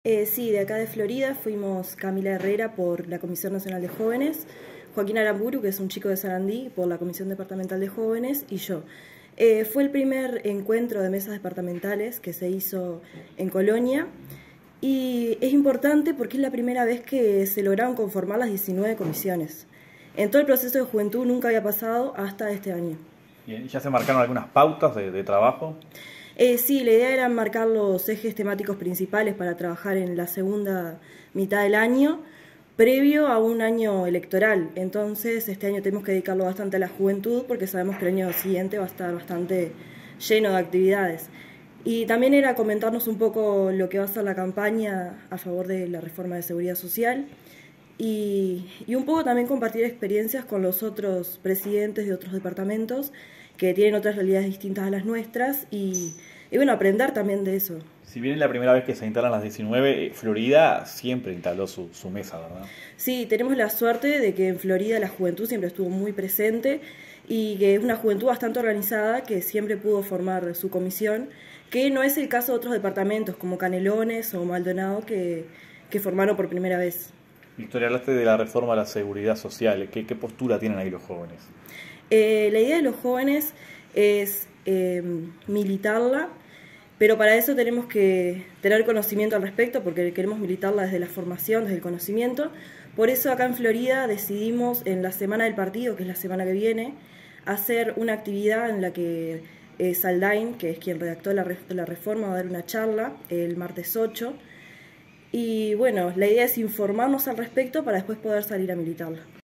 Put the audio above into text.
Sí, de acá de Florida fuimos Camila Herrera por la Comisión Nacional de Jóvenes, Joaquín Aramburu, que es un chico de Sarandí, por la Comisión Departamental de Jóvenes, y yo. Fue el primer encuentro de mesas departamentales que se hizo en Colonia y es importante porque es la primera vez que se lograron conformar las 19 comisiones. En todo el proceso de juventud nunca había pasado hasta este año. Bien, ¿ya se marcaron algunas pautas de trabajo? Sí, la idea era marcar los ejes temáticos principales para trabajar en la segunda mitad del año, previo a un año electoral. Entonces, este año tenemos que dedicarlo bastante a la juventud porque sabemos que el año siguiente va a estar bastante lleno de actividades. Y también era comentarnos un poco lo que va a ser la campaña a favor de la reforma de seguridad social y un poco también compartir experiencias con los otros presidentes de otros departamentos que tienen otras realidades distintas a las nuestras y bueno, aprender también de eso. Si bien es la primera vez que se instalan las 19, Florida siempre instaló su mesa, ¿verdad? Sí, tenemos la suerte de que en Florida la juventud siempre estuvo muy presente y que es una juventud bastante organizada que siempre pudo formar su comisión, que no es el caso de otros departamentos como Canelones o Maldonado que formaron por primera vez. Victoria, hablaste de la reforma a la seguridad social. ¿Qué postura tienen ahí los jóvenes? La idea de los jóvenes es militarla, pero para eso tenemos que tener conocimiento al respecto, porque queremos militarla desde la formación, desde el conocimiento. Por eso acá en Florida decidimos en la semana del partido, que es la semana que viene, hacer una actividad en la que Saldain, que es quien redactó la reforma, va a dar una charla el martes 8. Y bueno, la idea es informarnos al respecto para después poder salir a militarla.